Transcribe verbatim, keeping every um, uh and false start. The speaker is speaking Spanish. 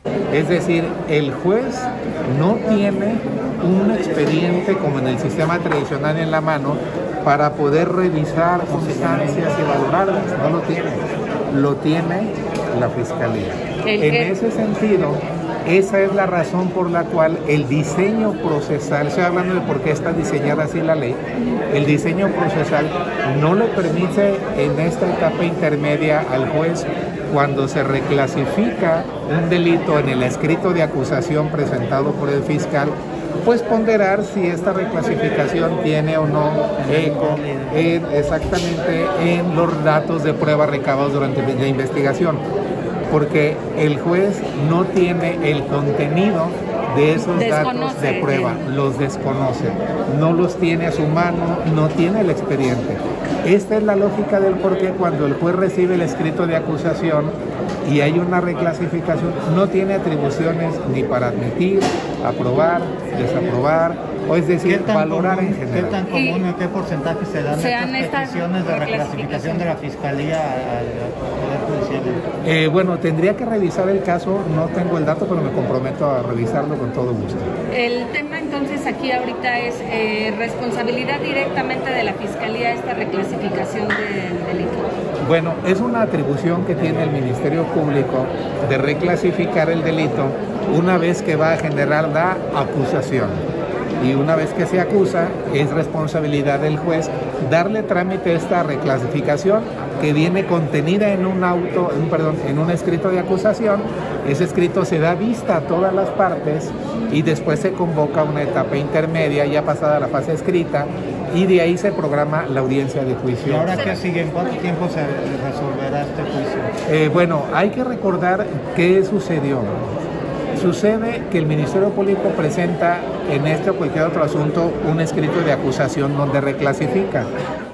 Es decir, el juez no tiene un expediente como en el sistema tradicional en la mano para poder revisar constancias y valorarlas. No lo tiene. Lo tiene la Fiscalía. En ese sentido, esa es la razón por la cual el diseño procesal, estoy hablando de por qué está diseñada así la ley, el diseño procesal no le permite en esta etapa intermedia al juez, cuando se reclasifica un delito en el escrito de acusación presentado por el fiscal, pues ponderar si esta reclasificación tiene o no eco en, exactamente en los datos de prueba recabados durante la investigación, porque el juez no tiene el contenido de esos desconoce, datos de prueba, los desconoce, no los tiene a su mano, no tiene el expediente. Esta es la lógica del por qué cuando el juez recibe el escrito de acusación y hay una reclasificación, no tiene atribuciones ni para admitir, aprobar, desaprobar, o es decir, valorar común, en general. ¿Qué tan común y qué porcentaje se dan sean estas peticiones de reclasificación de la Fiscalía al Poder Judicial? Eh, bueno, tendría que revisar el caso, no tengo el dato, pero me comprometo a revisarlo con todo gusto. El tema entonces aquí ahorita es eh, responsabilidad directamente de la Fiscalía esta reclasificación del delito. Bueno, es una atribución que tiene el Ministerio Público de reclasificar el delito una vez que va a generar la acusación. Y una vez que se acusa, es responsabilidad del juez darle trámite a esta reclasificación que viene contenida en un auto, en, perdón, en un escrito de acusación. Ese escrito se da vista a todas las partes y después se convoca una etapa intermedia ya pasada la fase escrita y de ahí se programa la audiencia de juicio. ¿Y ahora qué sigue? ¿En cuánto tiempo se resolverá este juicio? Eh, bueno, hay que recordar qué sucedió. Sucede que el Ministerio Público presenta en este o cualquier otro asunto un escrito de acusación donde reclasifica.